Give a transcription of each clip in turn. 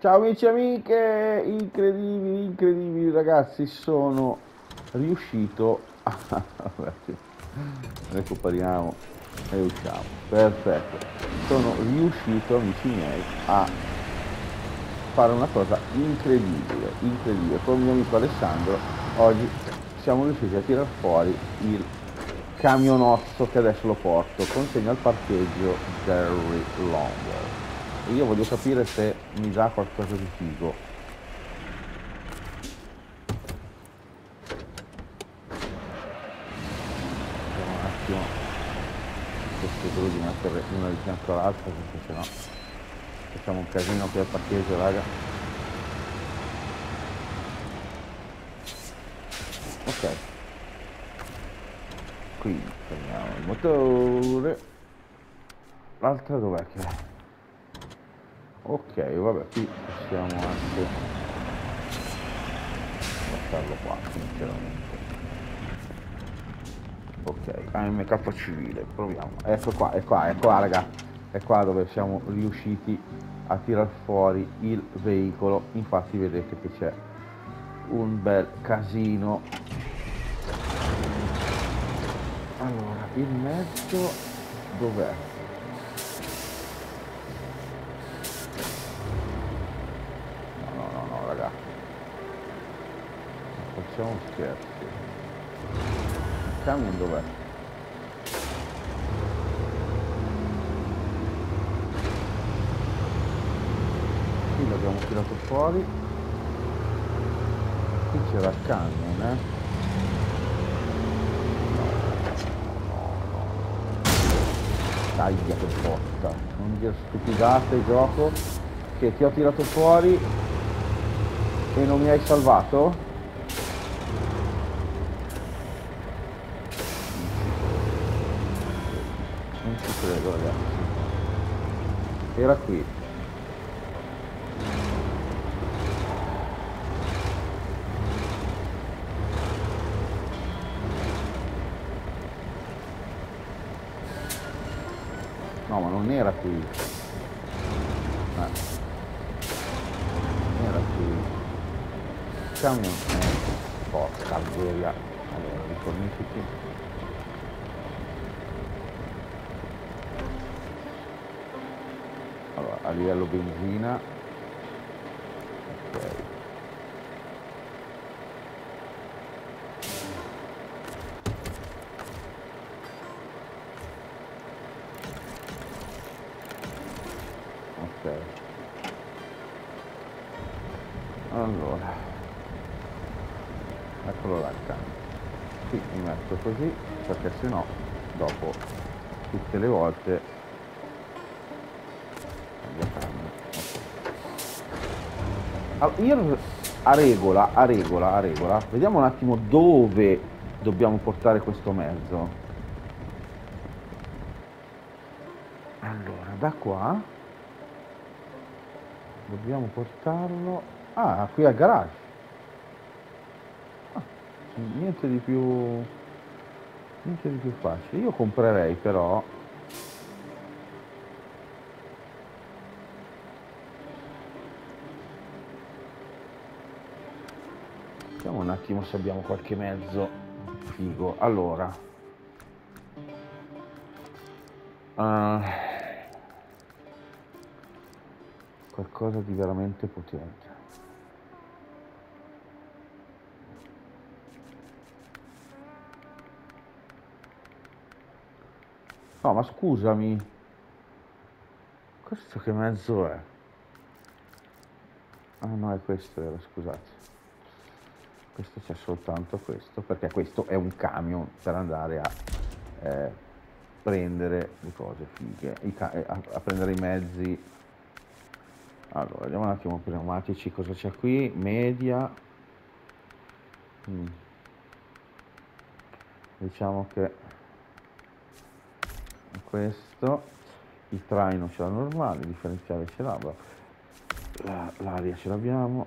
Ciao amici e amiche, incredibili, incredibili ragazzi, sono riuscito a... recuperiamo e usciamo, perfetto, sono riuscito amici miei a fare una cosa incredibile, incredibile, con il mio amico Alessandro oggi siamo riusciti a tirar fuori il camionozzo che adesso lo porto, consegna al parcheggio Jerry Longwell. E io voglio capire se mi dà qualcosa di figo. Vediamo un attimo, cerco solo di mettere una di fianco all'altra perché sennò facciamo un casino qui al parcheggio, raga. Ok, quindi fermiamo il motore. L'altra dov'è che è? Ok, vabbè, qui possiamo anche lasciarlo qua, sinceramente. Ok, AMK civile, proviamo. Ecco qua, è qua, raga. È qua dove siamo riusciti a tirar fuori il veicolo. Infatti vedete che c'è un bel casino. Allora, il mezzo dov'è? No, no, no, no, raga. Non facciamo scherzi. Il camion dov'è? Qui l'abbiamo tirato fuori. Qui c'era il camion, eh? Taglia che botta. Non dire stupidate, gioco. Che ti ho tirato fuori e non mi hai salvato? Non ci credo, ragazzi. Era qui. No, ma non era qui. Non era qui. Camion. Porca miseria. Allora, rifornisci. Allora, a livello benzina. Ok. Ok. Allora, eccolo là il camion. Qui mi metto così, perché sennò dopo tutte le volte cambia camion. Ok. Allora, io a regola, vediamo un attimo dove dobbiamo portare questo mezzo. Allora, da qua dobbiamo portarlo. Ah, qui al garage. Niente di più. Niente di più facile. Io comprerei però. Vediamo un attimo se abbiamo qualche mezzo figo. Allora. Qualcosa di veramente potente. No, ma scusami. Questo che mezzo è? Ah no, è questo era, scusate. Questo c'è soltanto questo, perché questo è un camion per andare a prendere le cose fighe, a prendere i mezzi. Allora, vediamo un attimo pneumatici, cosa c'è qui? Media. Mm, diciamo che questo, il traino ce l'ha normale, il differenziale ce l'ha, l'aria ce l'abbiamo.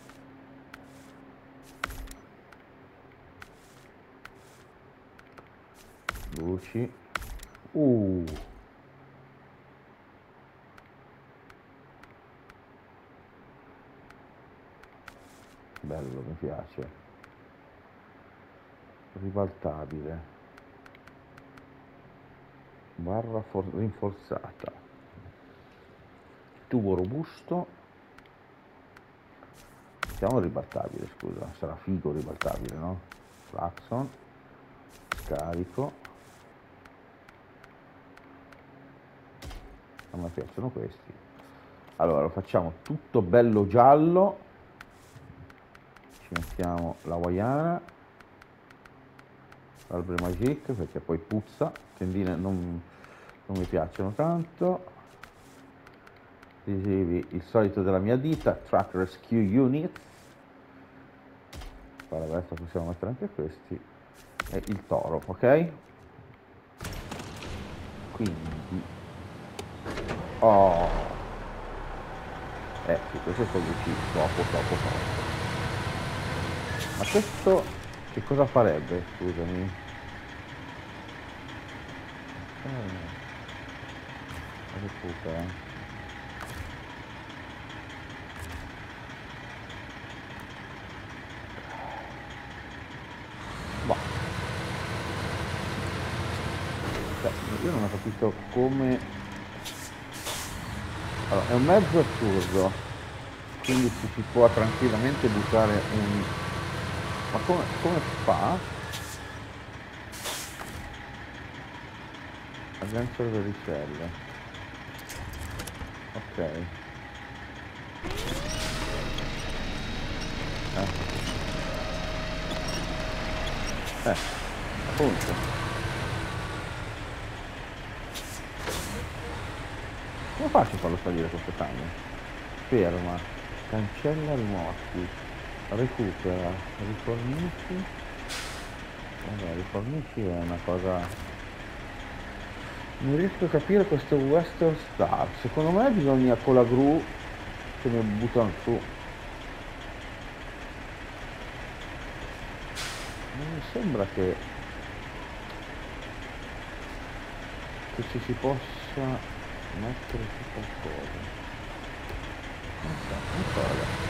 Luci. Uh, bello, mi piace. Ribaltabile, barra rinforzata, tubo robusto. Mettiamo ribaltabile, scusa, sarà figo ribaltabile, no? Claxon, scarico. A me piacciono questi. Allora lo facciamo tutto bello giallo, ci mettiamo la Hawaiana, l'Arbre Magique perché poi puzza, tendine non mi piacciono tanto. Adesivi il solito della mia ditta, Track Rescue Unit. Poi adesso possiamo mettere anche questi. E il toro, ok? Quindi oh, sì, questo sto troppo forte. Ma questo che cosa farebbe, scusami? Recupera. Io non ho capito come. Allora, è un mezzo assurdo, quindi si può tranquillamente buttare un. Ma come fa? Agganciare le ricelle. Ok. Appunto. Come faccio a farlo salire questo camion? Ferma, cancella rimorchi, recupera, rifornisci. Vabbè, rifornisci è una cosa. Non riesco a capire questo Western Star. Secondo me bisogna con la gru che mi buttano su. Non mi sembra che ci si possa mettere su qualcosa. Non so ragazzi.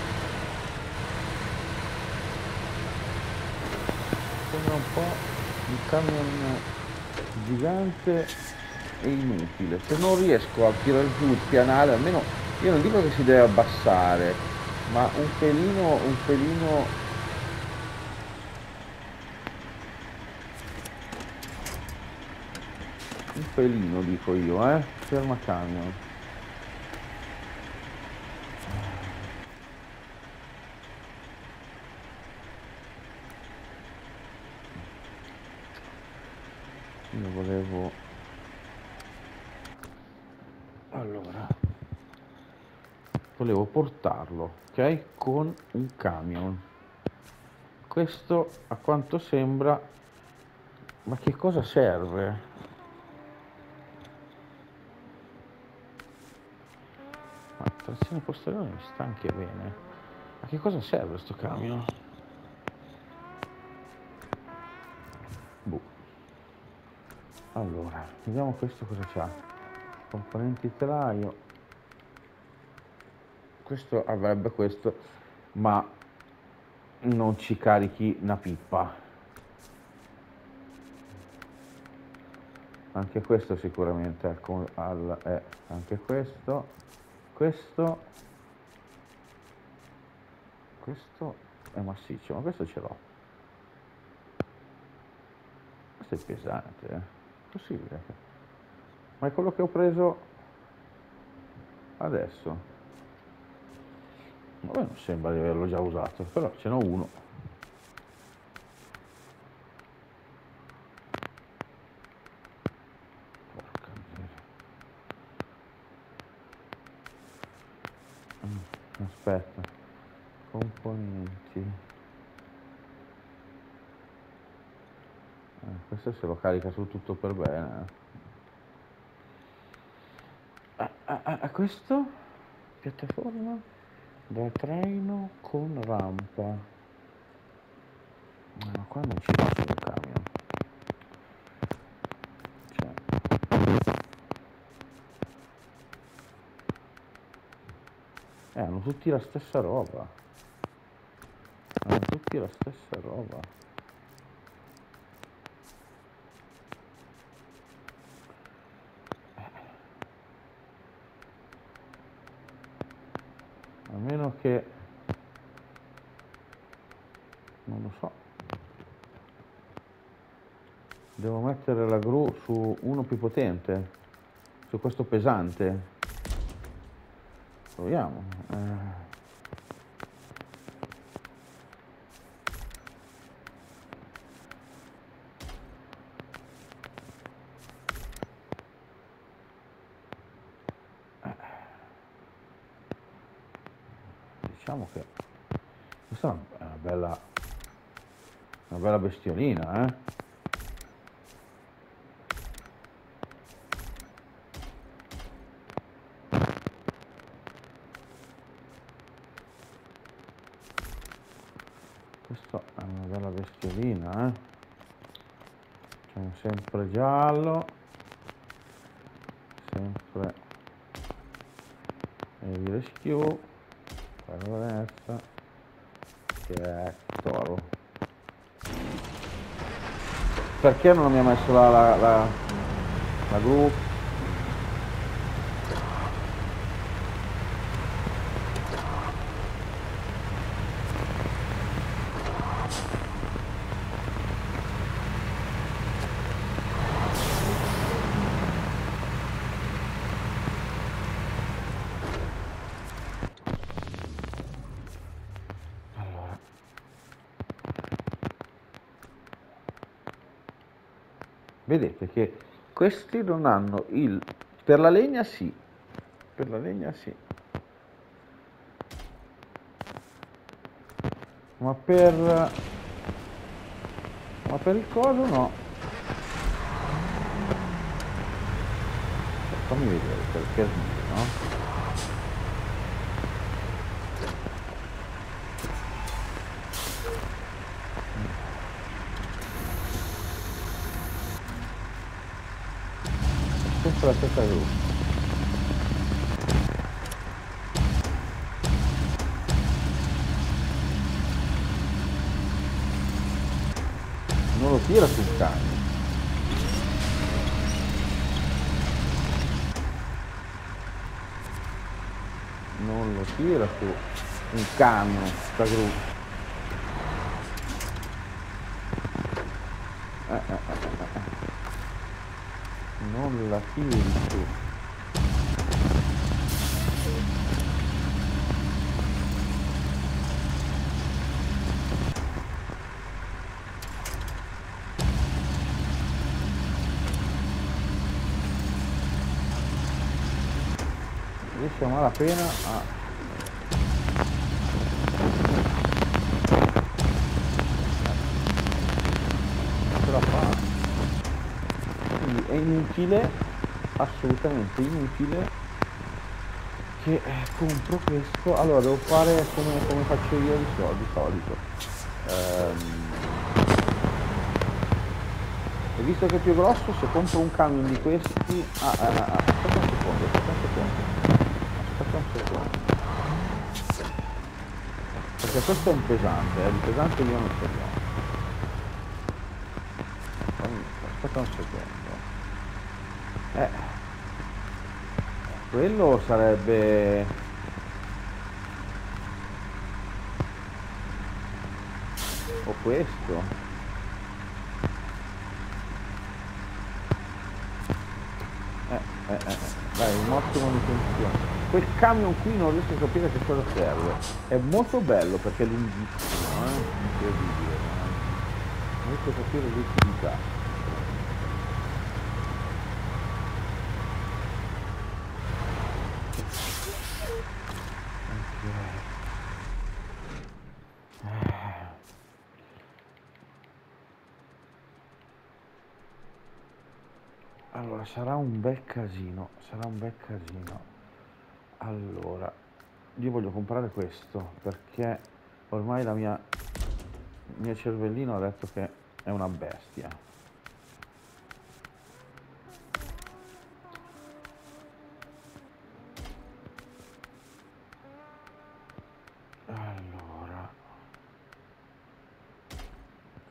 Sembra un po' un camion gigante e inutile. Se non riesco a tirare giù il pianale, almeno io non dico che si deve abbassare, ma un pelino dico io, ferma camion. Io volevo portarlo, ok, con un camion. Questo a quanto sembra, ma che cosa serve? Ma trazione posteriore mi sta anche bene. Ma che cosa serve sto camion? Boh. Allora, vediamo questo cosa c'ha. Componenti telaio. Questo avrebbe questo, ma non ci carichi una pippa. Anche questo sicuramente è anche questo è massiccio, ma questo ce l'ho. Questo è pesante, possibile. Ma è quello che ho preso adesso. A me non sembra di averlo già usato, però ce n'ho uno. Porca miseria. Aspetta, componenti. Questo se lo carica su tutto per bene. Questo? Piattaforma da traino con rampa. Ma qua non ci va sul camion. Hanno tutti la stessa roba. tutti la stessa roba. A meno che non lo so, devo mettere la gru su uno più potente, su questo pesante. Proviamo. Diciamo che questa è una bella bestiolina, eh? Questo è una bella bestiolina, eh? C'è sempre giallo, sempre Heavy Rescue, Carolenza, che è Toro. Perché non mi ha messo la gru? Vedete che questi non hanno il... Per la legna sì, per la legna sì, ma per il coso no. Fammi vedere perché no? Sempre la stessa gru. Non lo tira sul camion. Non lo tira su un camion, sta gru. Non la tiri su. Riesce a malapena a... ce la fa. Quindi è inutile, assolutamente inutile che compro questo. Allora devo fare come faccio io di solito. E visto che è più grosso, se compro un camion di questi... aspetta un secondo. Perché questo è un pesante, il pesante io non ce l'ho. Aspetta un secondo. Quello sarebbe... o questo. Dai, un'ottima manutenzione. Quel camion qui non riesco a capire che cosa serve. È molto bello perché è lunghissimo, incredibile. Non riesco a capire l'utilità. Allora, sarà un bel casino. Allora, io voglio comprare questo perché ormai il mio cervellino ha detto che è una bestia. Allora,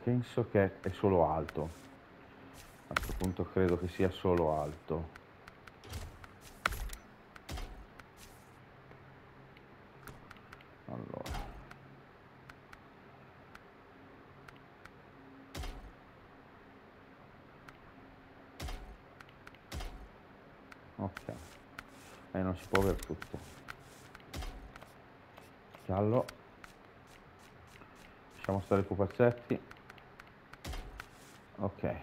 Penso che è solo alto. A questo punto credo che sia solo alto. Allora. Ok. E non si può avere tutto. Giallo. Lasciamo stare i pupazzetti. Ok.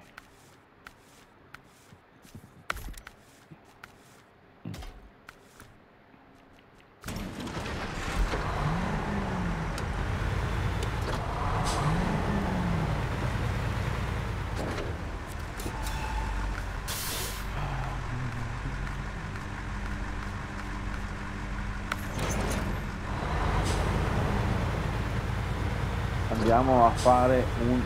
Andiamo a fare un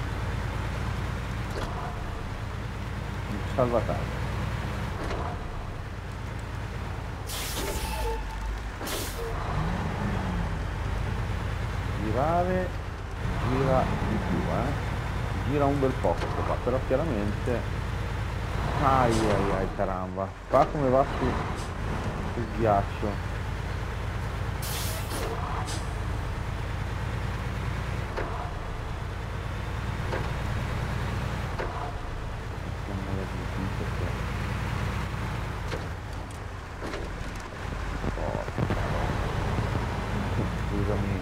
salvataggio. Girare, gira di più, gira un bel po' questo qua, però chiaramente ai caramba, qua come va sul ghiaccio. Scusami.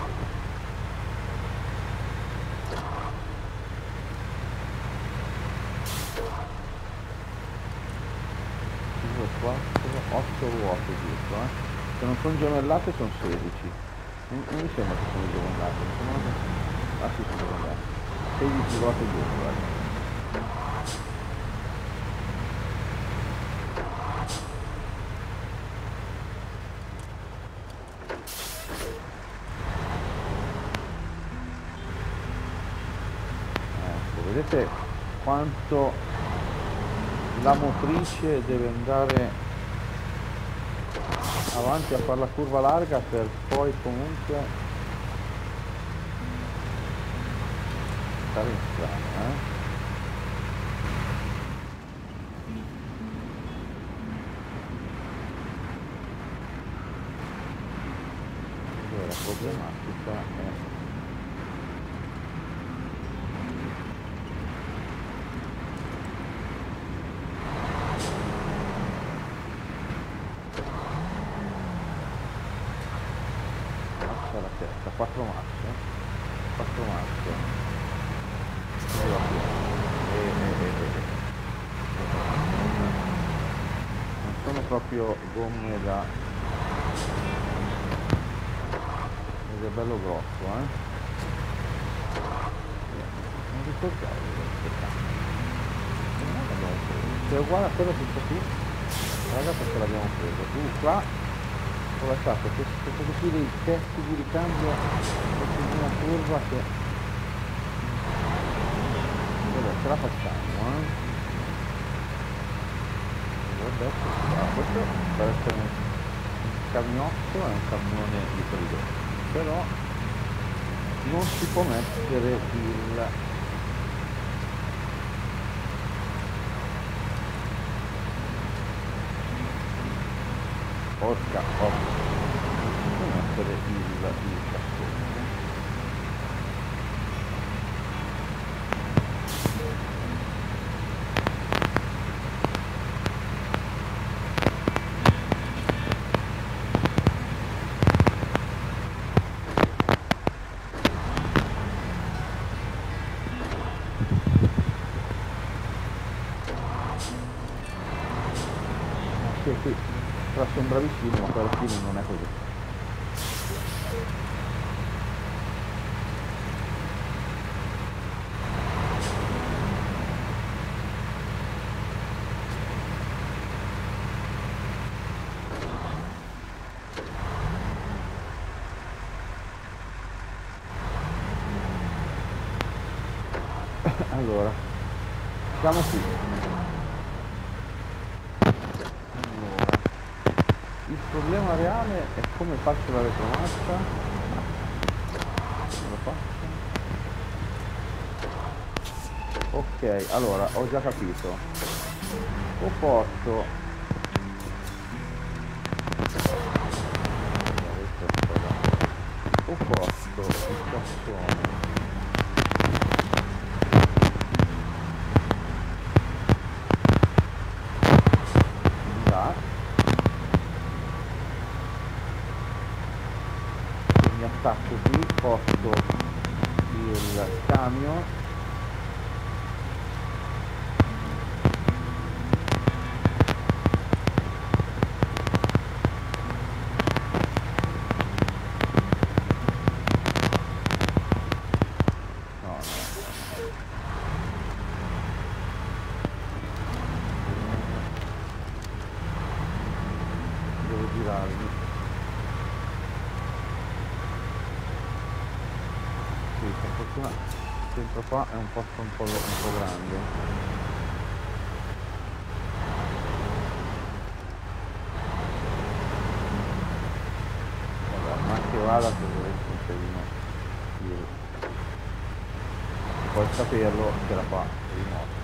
Qua 8 ruote giusto, se non sono gemellate sono 16, non mi sembra che sono gemellate, mi sembra che... ah sì, sono gemellate, 16 ruote giusto, ecco, vedete quanto la motrice deve andare avanti a fare la curva larga per poi comunque stare in strada, Allora, la problematica è la testa, 4 marce, 4 marce, non sono proprio gomme da, ed è bello grosso, non ricordavo se è uguale a quello tutto qui, raga, perché l'abbiamo preso, tu qua ho lasciato questo qui dei testi di ricambio in una curva che vabbè, ce la facciamo, adesso questo per essere un camiotto è un camione ibrido, però non si può mettere il porca non mettere il cassone. Qui però sembra vicino, ma poi alla fine non è così. Allora, siamo qui. Il problema reale è come faccio la retromarcia. Come lo faccio? Ok, allora, ho già capito. O posso... O posso il cassone... Là. Mi attacco qui, posto il camion. Devo girarmi. Sì, per fortuna dentro qua è un posto un po' grande. Vabbè, ma che vada che volesse un pelino più. Puoi saperlo che la fa rimorso.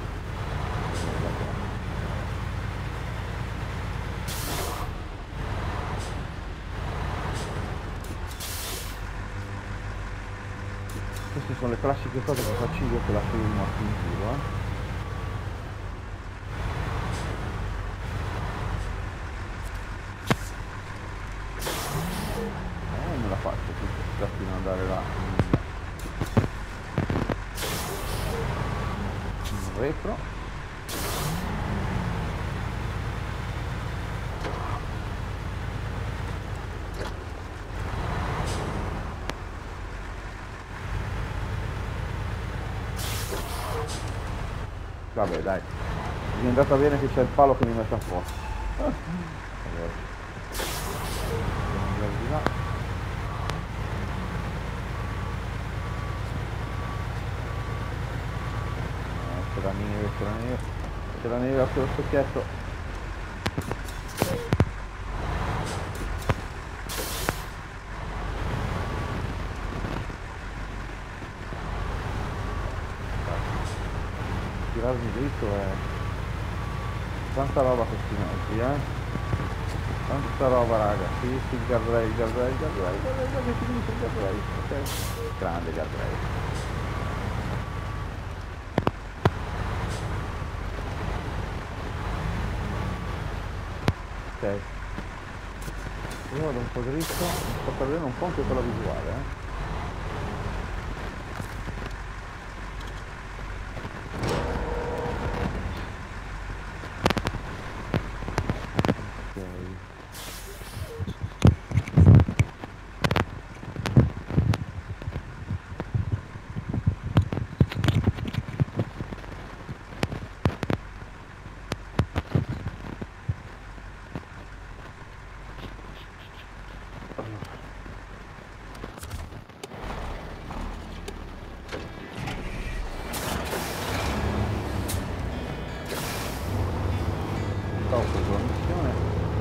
Queste sono le classiche cose che faccio io che lascio i rimorsi in giro, me la faccio tutta fino ad andare là in retro. Vabbè dai, mi è andata bene che c'è il palo che mi mette a posto. Allora, andiamo di là. C'è la neve, c'è la neve, c'è la neve anche lo specchietto. Girarmi dritto è tanta roba questi mezzi, tanta roba raga. Sì, il guardrail, che finisce il guardrail, ok, grande guardrail. Ok, io vado un po' dritto, mi sto perdendo un po' anche con la visuale, Stavo preso la missione.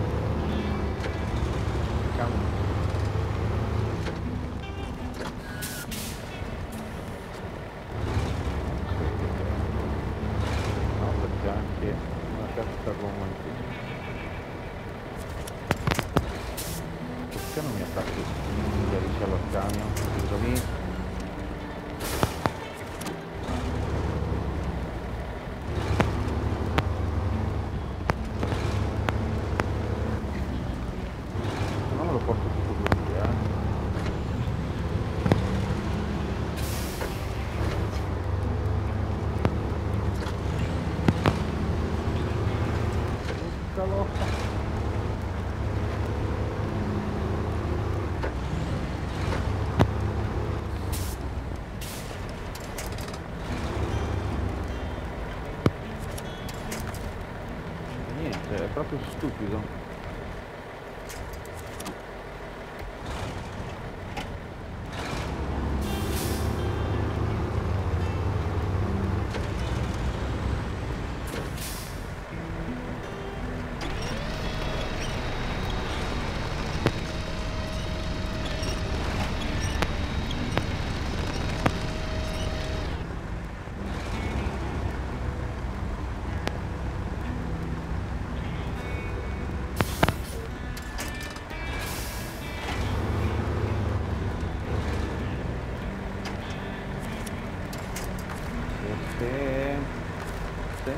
No, perché anche una terza gomma in più. Perché non mi attacchi il ricello al camion? Scusami. Niente, è proprio stupido.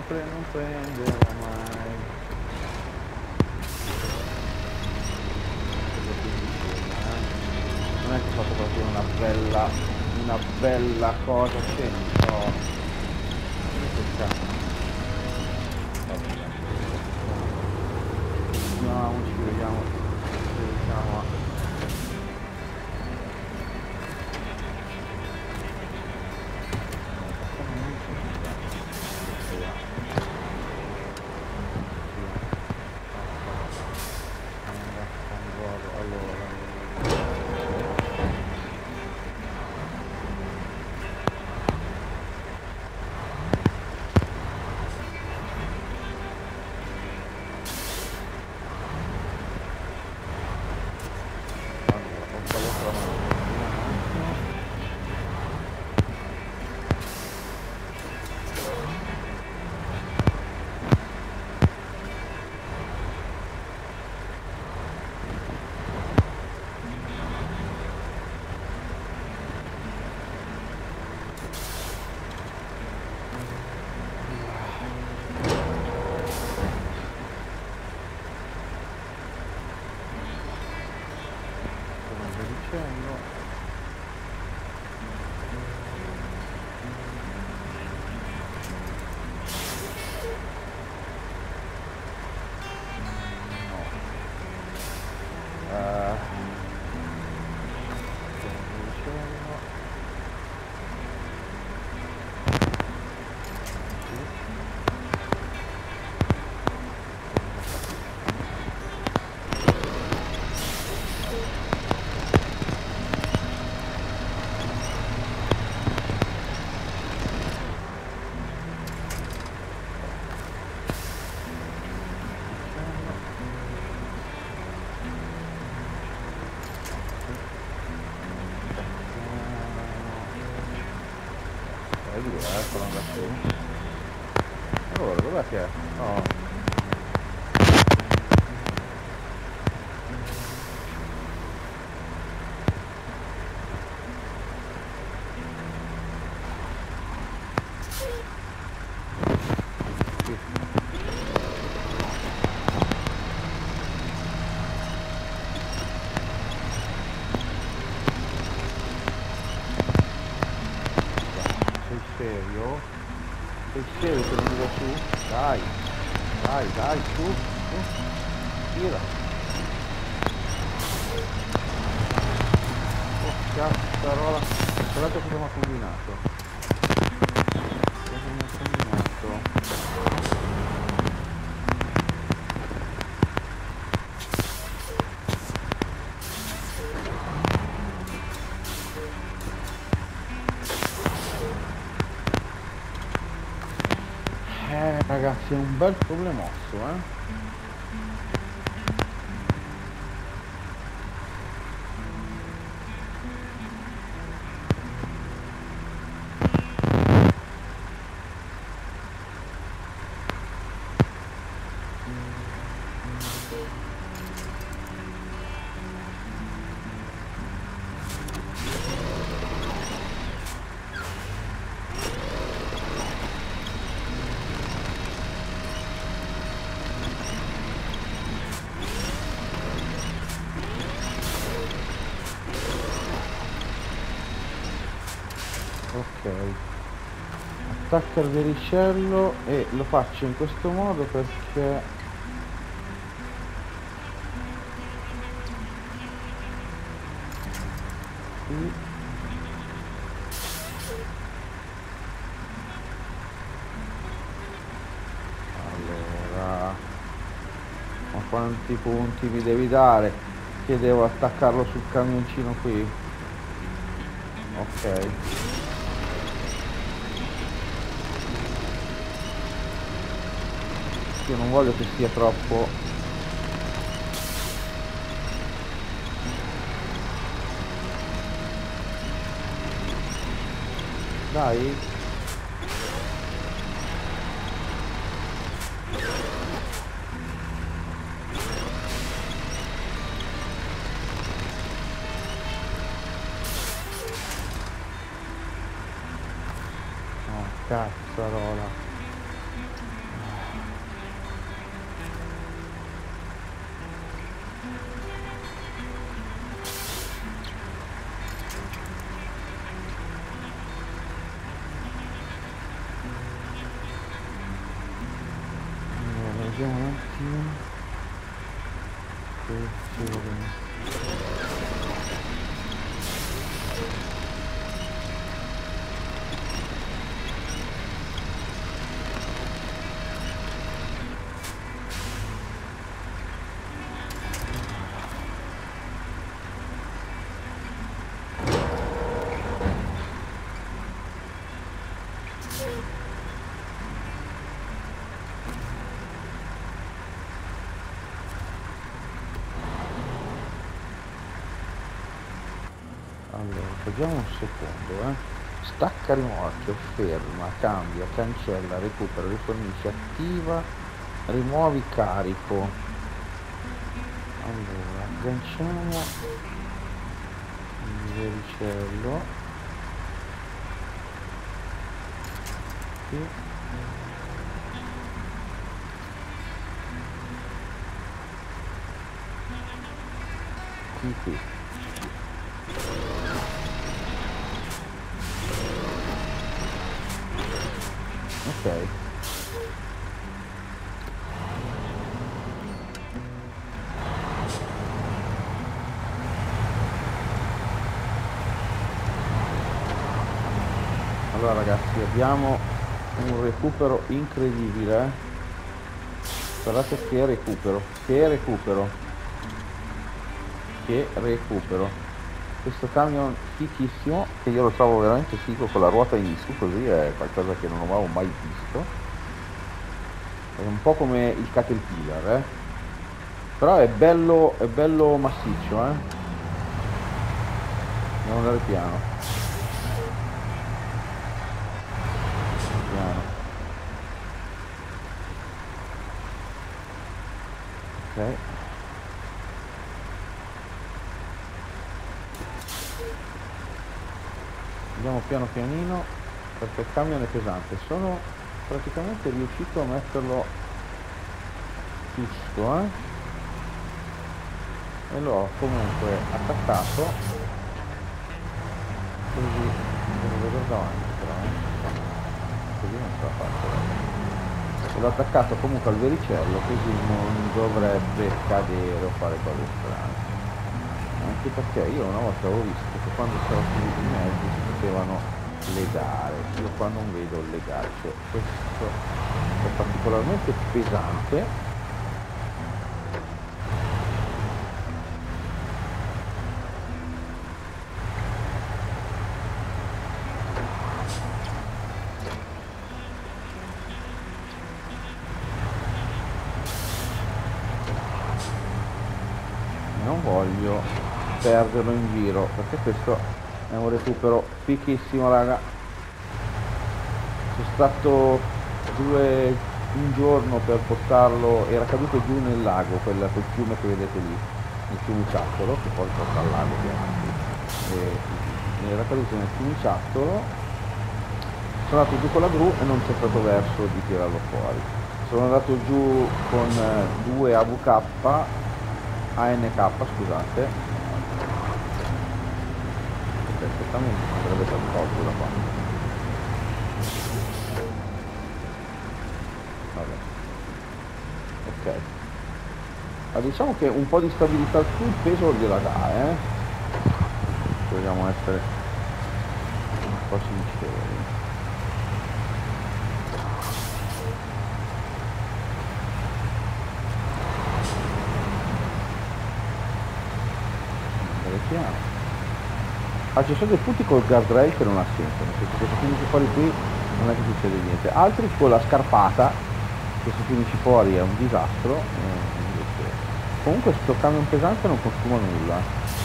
non prenderò mai. Non è che ho fatto proprio una bella cosa, sento. Ci vediamo se riusciamo a... Eccolo andato. Allora, dov'è che è? Oh. Sei serio che non mi va su? Dai, su, tira. Oh cazzarola, guardate cosa mi ha combinato. Cosa mi ha combinato? Ragazzi, è un bel problemosso, Ok, attacca il vericello e lo faccio in questo modo perché qui allora, ma quanti punti mi devi dare che devo attaccarlo sul camioncino qui? Ok, io non voglio che sia troppo dai no cazzarola Allora, vediamo un secondo, Stacca rimorchio, ferma, cambia, cancella, recupera, rifornisce, attiva, rimuovi carico. Allora, agganciamo il vericello. Qui. Qui. Ok. Allora ragazzi, abbiamo un recupero incredibile. Guardate che recupero. Questo camion fichissimo, che io lo trovo veramente figo, con la ruota in su, così è qualcosa che non avevo mai visto. È un po' come il Caterpillar, però è bello massiccio, Andiamo andare piano. Ok. Andiamo piano pianino, perché il camion è pesante. Sono praticamente riuscito a metterlo giusto, e l'ho comunque attaccato così, lo vedo davanti però, così non ce la faccio. L'ho attaccato comunque al vericello, così non dovrebbe cadere o fare cose strane. Anche perché io una volta avevo visto che quando stavo sui mezzi si potevano legare. Io qua non vedo il legare, cioè questo è particolarmente pesante. Non voglio perderlo in giro, perché questo è un recupero fichissimo, raga. Sono stato un giorno per portarlo, era caduto giù nel lago, quel fiume che vedete lì, il fiumiciattolo, che poi porta al lago ovviamente. Era caduto nel fiumiciattolo, sono andato giù con la gru e non c'è stato verso di tirarlo fuori. Sono andato giù con 2 ANK, scusate. Perfettamente, sarebbe stato tolto da qua. Vabbè. Ok. Ma diciamo che un po' di stabilità sul peso gliela dà, Vogliamo essere un po' sinceri. Piano. Ci sono dei punti col guardrail che non ha senso, nel senso che se finisci fuori qui non è che succede niente, altri con la scarpata che se finisci fuori è un disastro, comunque sto camion pesante non consuma nulla,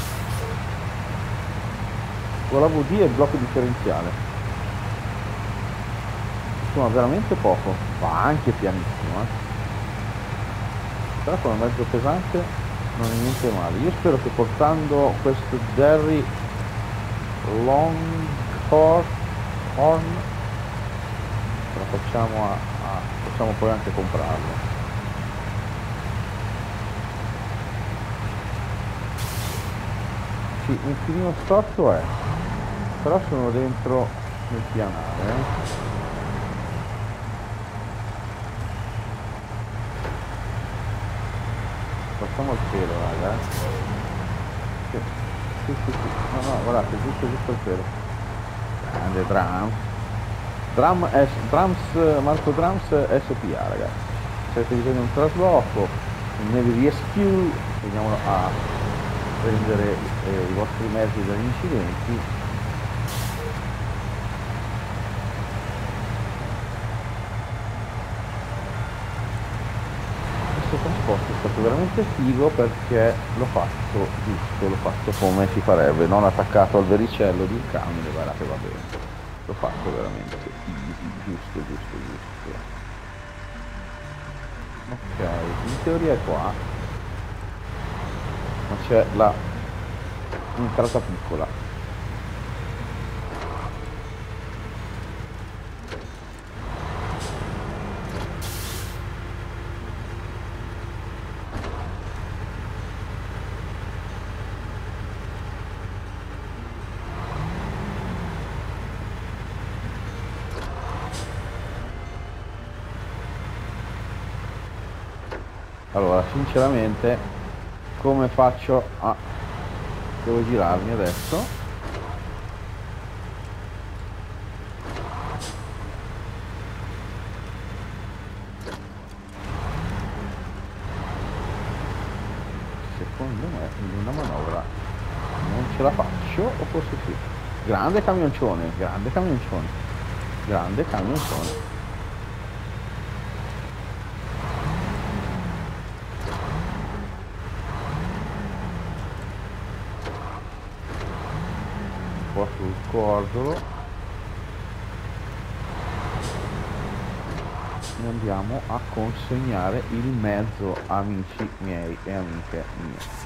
con la VD e il blocco differenziale consuma veramente poco, va anche pianissimo, però con un mezzo pesante non è niente male. Io spero che portando questo Derry Longhorn ce la facciamo possiamo poi anche comprarlo. Sì, un filino storto è, però sono dentro nel pianale, Facciamo il pelo, raga. Sì. No, guardate, giusto il pelo. Grande Marco Drums SPA, ragazzi. Se avete bisogno di un trasloco, un Navy Rescue, veniamo a prendere i vostri mezzi dagli incidenti. Questo trasporto è stato veramente figo perché l'ho fatto giusto, l'ho fatto come si farebbe, non attaccato al vericello di un camion, guarda che va bene. L'ho fatto veramente easy, giusto, giusto, giusto. Ok, in teoria è qua, ma c'è la entrata piccola. Allora, sinceramente, come faccio a... devo girarmi adesso. Secondo me in una manovra non ce la faccio, o forse sì. Grande camioncione, grande camioncione, grande camioncione. Un po' sul cordolo e andiamo a consegnare il mezzo, amici miei e amiche mie.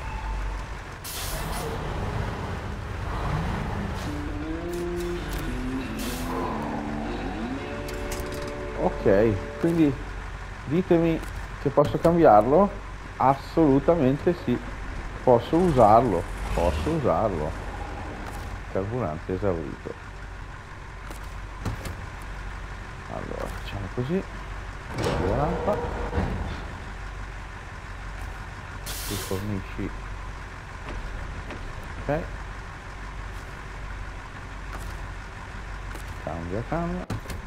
Ok, quindi ditemi se posso cambiarlo. Assolutamente sì, posso usarlo, posso usarlo. Carburante esaurito. Allora facciamo così, la lampa, tu fornisci, ok, cambia.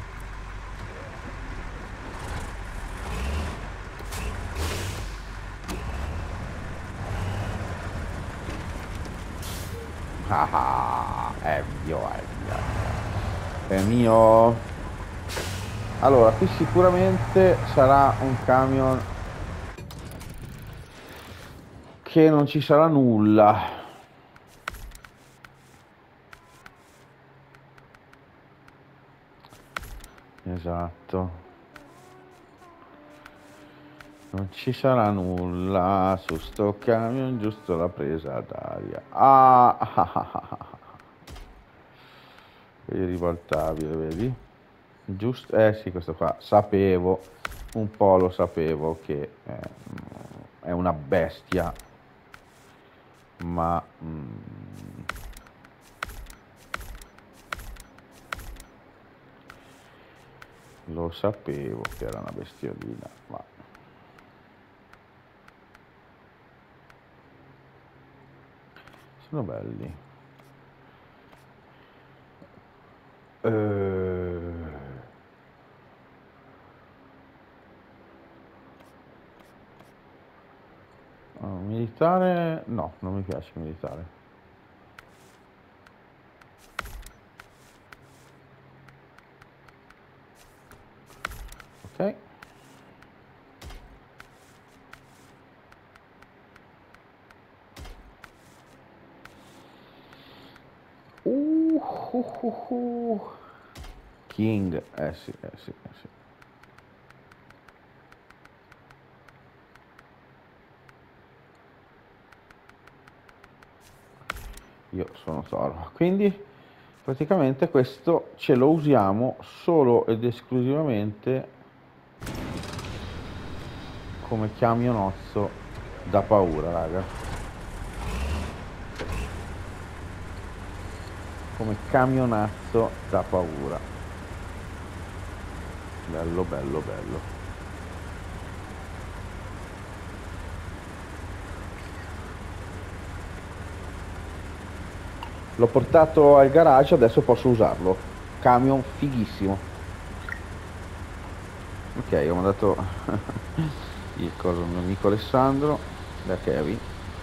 Ah, è mio, è mio, è mio. Allora, qui sicuramente sarà un camion che non ci sarà nulla. Esatto. Non ci sarà nulla su sto camion, giusto la presa d'aria. Vedi, ribaltabile, vedi? Giusto, eh sì, questo qua, sapevo, un po' lo sapevo che è una bestia, ma lo sapevo che era una bestiolina, ma sono belli. Militare, no, non mi piace militare. Ok. King, sì, sì. Io sono Toro, quindi praticamente questo ce lo usiamo solo ed esclusivamente come camionozzo da paura, raga. Come camionazzo da paura. Bello, bello, bello. L'ho portato al garage, adesso posso usarlo. Camion fighissimo. Ok, ho mandato il coso al mio amico Alessandro da Kevin.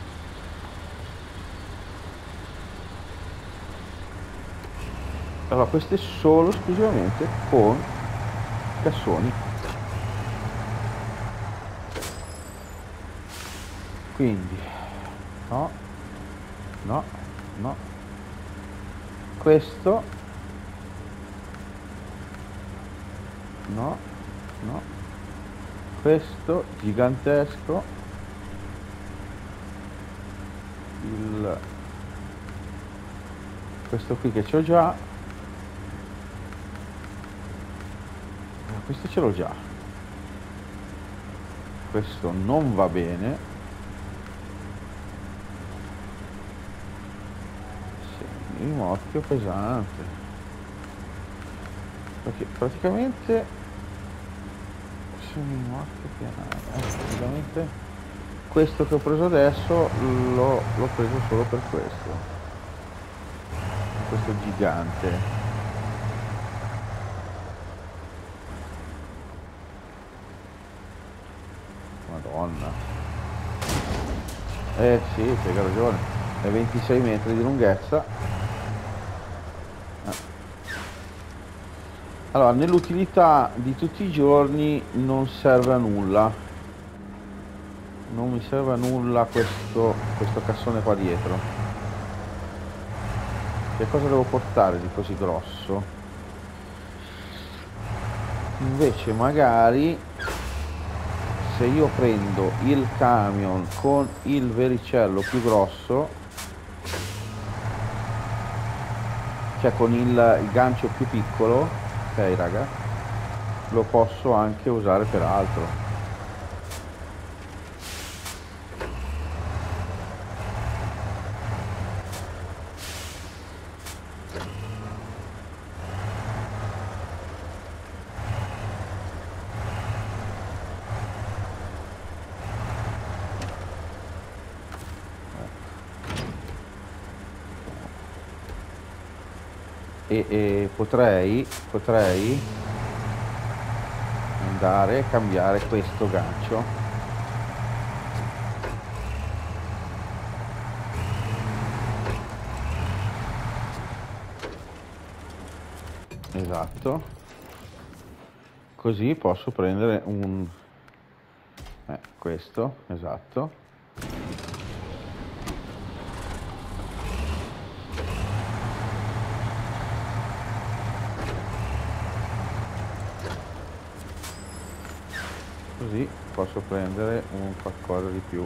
Allora, queste solo esclusivamente con cassoni. quindi no, no, no, questo no, no, questo gigantesco, questo qui che c'ho già, questo ce l'ho già, questo non va bene, rimorchio pesante, perché praticamente praticamente questo che ho preso adesso l'ho preso solo per questo gigante. Madonna, sì, hai ragione, è 26 metri di lunghezza. Allora, nell'utilità di tutti i giorni non serve a nulla, non mi serve a nulla questo cassone qua dietro. Che cosa devo portare di così grosso? Invece magari se io prendo il camion con il vericello più grosso, cioè con il gancio più piccolo, ok raga, lo posso anche usare per altro. E potrei andare a cambiare questo gancio, esatto, così posso prendere un questo, esatto, così posso prendere un qualcosa di più.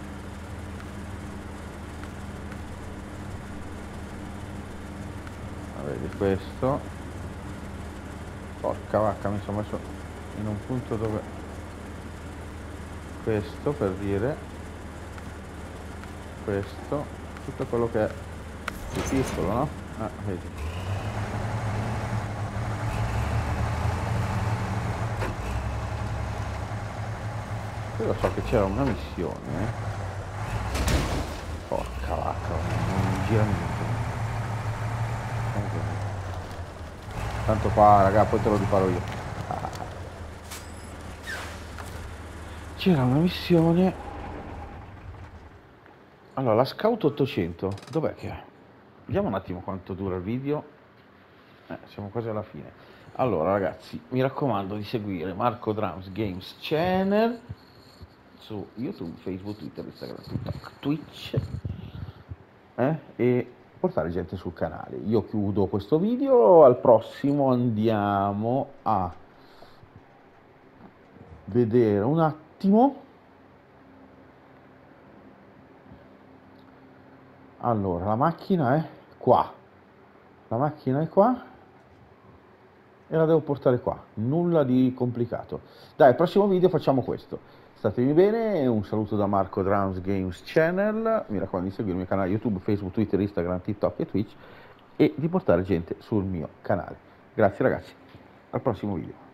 Vedi questo, porca vacca, mi sono messo in un punto dove questo, per dire, questo, tutto quello che è più piccolo, no? Vedi. Io so che c'era una missione, porca vacca, non gira niente. Tanto qua raga, poi te lo riparo io. C'era una missione. Allora, la Scout 800, dov'è che è? Vediamo un attimo quanto dura il video. Siamo quasi alla fine. Allora ragazzi, mi raccomando di seguire Marco Drums Games Channel su YouTube, Facebook, Twitter, Instagram, TikTok, Twitch, e portare gente sul canale. Io chiudo questo video, al prossimo andiamo a vedere un attimo. Allora, la macchina è qua, la macchina è qua e la devo portare qua, nulla di complicato. Dai, al prossimo video facciamo questo. Statemi bene, un saluto da Marco Drums Games Channel, mi raccomando di seguirmi il canale YouTube, Facebook, Twitter, Instagram, TikTok e Twitch e di portare gente sul mio canale. Grazie ragazzi, al prossimo video.